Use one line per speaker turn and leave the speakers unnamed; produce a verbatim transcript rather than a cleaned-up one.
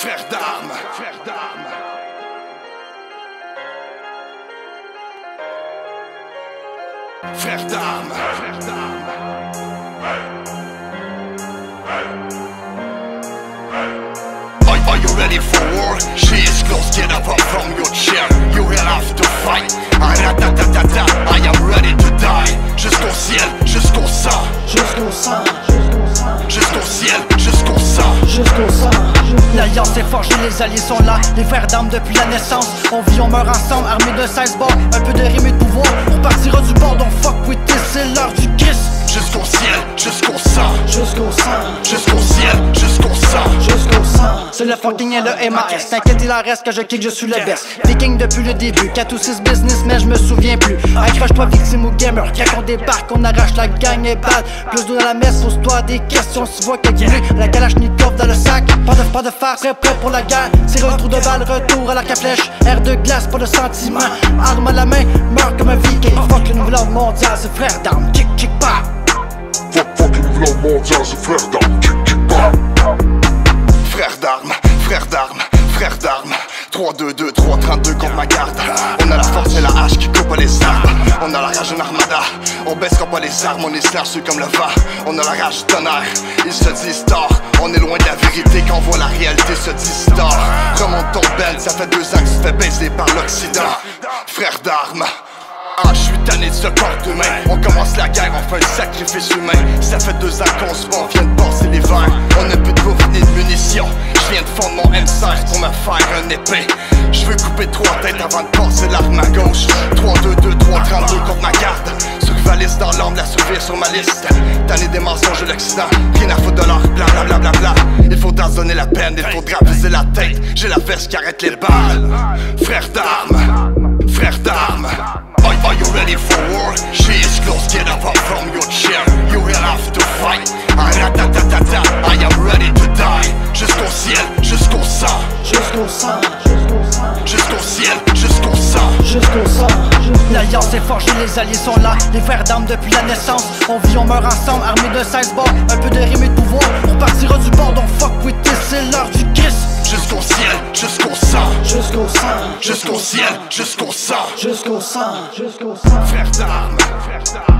Frère d'armes, frère d'armes. Frère d'armes, frère d'armes. Are, are you ready for war? She is close, get up from your chair. You will have to fight. Ra-ta-ta-ta-ta, I am ready to die. Jusqu'au ciel, jusqu'au sang.
Jusqu'au sang,
Jusqu'au ciel, jusqu'au sang.
jusqu'au sang.
L'alliance est forgée, les alliés sont là. Les frères d'armes depuis la naissance. On vit, on meurt ensemble, armés de seize bords. Un peu de rime et de pouvoir, on partira du bord. Donc fuck with this, c'est l'heure du kiss.
Jusqu'au ciel, jusqu'au sang.
Jusqu'au sang,
Jusqu'au ciel, jusqu'au sang.
jusqu'au sang.
C'est le fucking et le M A S. T'inquiète, il en reste que je kick, je suis le best. Viking depuis le début, quatre ou six business, mais je me souviens plus. Accroche-toi, victime ou gamer. Quand on débarque, on arrache la gang et bad. Plus d'eau dans la messe, pose-toi des questions. Si tu vois quelqu'un, la kalachnikov dans le sac. Pas de, pas de farce, prêt, prêt pour la guerre. C'est retour de balle, retour à l'arc à flèche. Air de glace, pas de sentiment. Arme à la main, meurs comme un viking. Fuck le nouvel ordre mondial, c'est frère d'armes. Kick, kick, pas.
Fuck, fuck, le nouvel ordre mondial, c'est frère d'armes. Kick, kick, pas.
Frère d'armes, frère d'armes, frère d'armes. trois, deux, deux, trois, trente-deux contre ma garde. On a la force et la hache qui coupe les arbres. On a la rage en armada. On baissera pas les armes, on est silencieux comme le vent. On a la rage du tonnerre, ils se disent tort. On est loin de la vérité quand on voit la réalité se distord. Remonte ton bel, ça fait deux ans que tu te fais baiser par l'Occident. Frère d'armes. Ah, je suis tanné de ce corps humain. On commence la guerre, on fait un sacrifice humain. Ça fait deux ans qu'on se bat, on vient de passer l'hiver. On a plus de bouffe ni de munitions. Je viens de fondre mon M seize pour me faire un épée. Je veux couper trois têtes avant de passer l'arme à gauche. trois, deux, deux, trois, trente-deux contre ma garde. Survivaliste dans l'ordre, la survie sur ma liste. Tanné des mensonges de l'Occident, rien à foutre de l'or, bla bla bla bla bla. Il faudra se donner la peine, il faudra viser la tête. J'ai la veste qui arrête les balles. Frère d'armes, frère d'armes. Are, are you ready for war? She is close, get up from your chair. You will have to fight. Ra-ta-ta-ta-ta, I am ready to die. Jusqu'au ciel, jusqu'au sang.
Jusqu'au sang, jusqu'au sang.
Jusqu'au ciel, jusqu'au sang.
Jusqu'au sang,
L'alliance est forgée, les alliés sont là. Les frères d'armes depuis la naissance. On vit, on meurt ensemble, armés de seize bords. Un peu de rime et de pouvoir, on partira du bord. Donc fuck with this, c'est l'heure du kiss.
Jusqu'au ciel, jusqu'au sang.
jusqu'au sang,
Jusqu'au ciel, jusqu'au sang.
jusqu'au sang, jusqu'au sang.
Frère d'armes, frère d'armes.